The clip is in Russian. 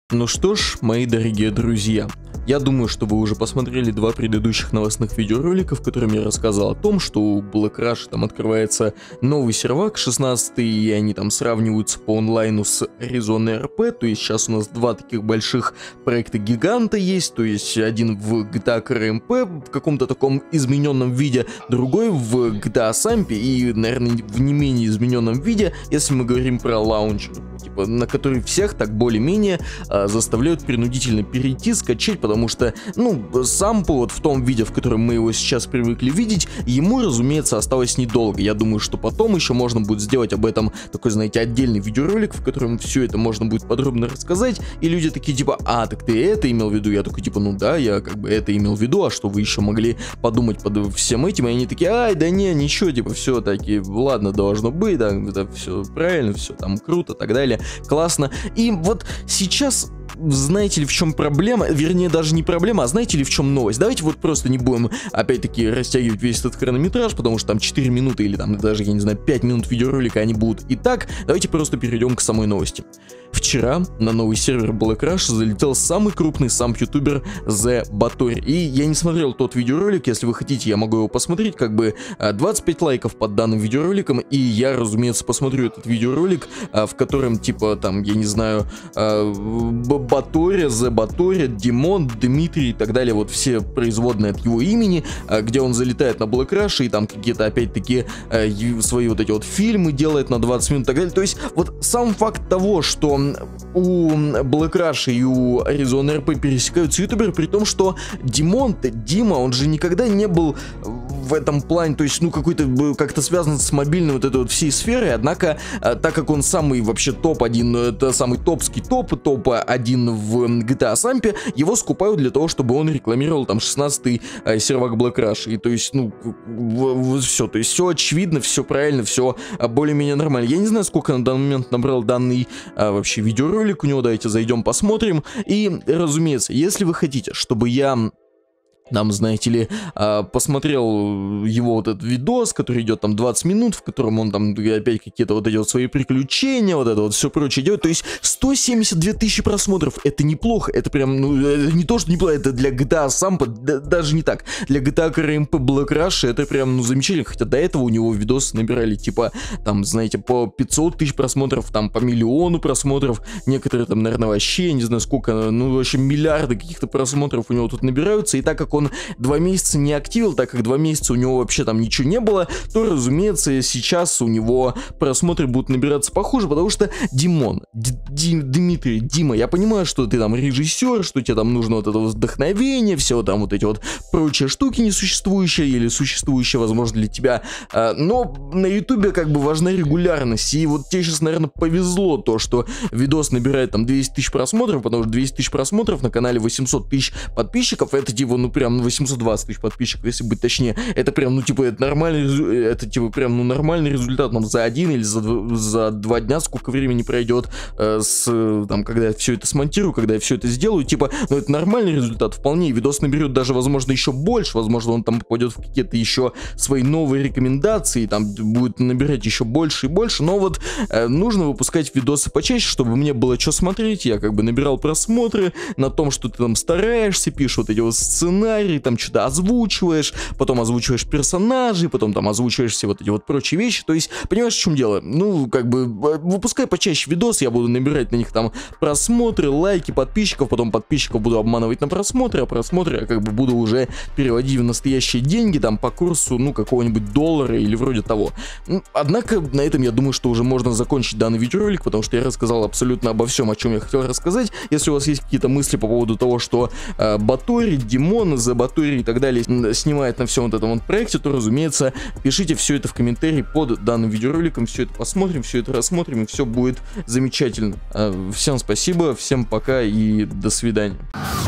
Ну что ж, мои дорогие друзья, я думаю, что вы уже посмотрели два предыдущих новостных видеоролика, в котором я рассказал о том, что у Black Rush там открывается новый сервак 16, и они там сравниваются по онлайну с Arizona RP, то есть сейчас у нас два таких больших проекта гиганта есть, то есть один в GTA RMP в каком-то таком измененном виде, другой в GTA Samp и, наверное, в не менее измененном виде, если мы говорим про лаунчер, типа, на который всех так более-менее заставляют принудительно перейти, скачать, потому что, ну, сам вот в том виде, в котором мы его сейчас привыкли видеть, ему, разумеется, осталось недолго. Я думаю, что потом еще можно будет сделать об этом такой, знаете, отдельный видеоролик, в котором все это можно будет подробно рассказать, и люди такие, типа, а, так ты это имел в виду? Я такой, типа, ну да, я как бы это имел в виду, а что вы еще могли подумать под всем этим? И они такие, ай, да не, ничего, типа, все таки, ладно, должно быть, да, это все правильно, все там круто, так далее, классно. И вот сейчас... Знаете ли, в чем проблема? Вернее, даже не проблема, а знаете ли, в чем новость? Давайте вот просто не будем, опять-таки, растягивать весь этот хронометраж, потому что там 4 минуты или там даже, я не знаю, 5 минут видеоролика они будут и так. Давайте просто перейдем к самой новости. Вчера на новый сервер Black Rush залетел самый крупный самп-ютубер The Batory. И я не смотрел тот видеоролик, если вы хотите, я могу его посмотреть, как бы 25 лайков под данным видеороликом, и я, разумеется, посмотрю этот видеоролик, в котором, типа, там, я не знаю, Batory, The Batory, Димон, Дмитрий и так далее, вот все производные от его имени, где он залетает на Black Rush и там какие-то, опять-таки, свои вот эти вот фильмы делает на 20 минут и так далее. То есть, вот сам факт того, что у Black Rush и у Arizona RP пересекаются ютуберы, при том, что Дима, он же никогда не был в этом плане, то есть, ну, какой-то как-то связан с мобильной вот этой вот всей сферой, однако, так как он самый вообще топ-1, это самый топский топ-1 в GTA Samp, его скупают для того, чтобы он рекламировал там 16-й сервак Black Rush, и то есть, ну, все, то есть, все очевидно, все правильно, все более-менее нормально. Я не знаю, сколько на данный момент набрал данный вообще видеоролик у него, давайте зайдем посмотрим, и, разумеется, если вы хотите, чтобы я... Нам, знаете ли, посмотрел его вот этот видос, который идет там 20 минут, в котором он там опять какие-то вот эти вот свои приключения, вот это вот все прочее делает. То есть 172 тысячи просмотров, это неплохо, это прям, ну, это не то, что неплохо, это для GTA Samp, даже не так. Для GTA RMP Black Rush это прям, ну, замечательно, хотя до этого у него видосы набирали, типа, там, знаете, по 500 тысяч просмотров, там, по миллиону просмотров, некоторые там, наверное, вообще, не знаю сколько, ну, вообще миллиарды каких-то просмотров у него тут набираются, и так как он 2 месяца не активил, так как 2 месяца у него вообще там ничего не было, то, разумеется, сейчас у него просмотры будут набираться похуже, потому что Димон, Дмитрий, Дима, я понимаю, что ты там режиссер, что тебе там нужно вот это вдохновение, все там вот эти вот прочие штуки несуществующие или существующие, возможно, для тебя, но на ютубе как бы важна регулярность, и вот тебе сейчас, наверное, повезло то, что видос набирает там 200 тысяч просмотров, потому что 200 тысяч просмотров на канале 800 тысяч подписчиков, это типа, ну прям 820 тысяч подписчиков, если быть точнее, это прям, ну типа, это нормальный, это типа прям, ну нормальный результат, там за один или за 2 дня, сколько времени пройдет, там, когда я все это смонтирую, когда я все это сделаю, типа, ну это нормальный результат, вполне, видос наберет даже, возможно, еще больше, возможно, он там попадет в какие-то еще свои новые рекомендации, там будет набирать еще больше и больше, но вот нужно выпускать видосы почаще, чтобы мне было что смотреть, я как бы набирал просмотры на том, что ты там стараешься, пишешь вот эти вот сценарии, там что-то озвучиваешь, потом озвучиваешь персонажей, потом там озвучиваешь все вот эти вот прочие вещи, то есть, понимаешь, в чем дело? Ну, как бы, выпускай почаще видос, я буду набирать на них там просмотры, лайки, подписчиков, потом подписчиков буду обманывать на просмотры, а просмотры я как бы буду уже переводить в настоящие деньги, там, по курсу, ну, какого-нибудь доллара или вроде того. Однако, на этом, я думаю, что уже можно закончить данный видеоролик, потому что я рассказал абсолютно обо всем, о чем я хотел рассказать. Если у вас есть какие-то мысли по поводу того, что Batory, Димон, The Batory и так далее снимает на всем вот этом вот проекте, то, разумеется, пишите все это в комментарии под данным видеороликом, все это посмотрим, все это рассмотрим, и все будет замечательно. Всем спасибо, всем пока и до свидания.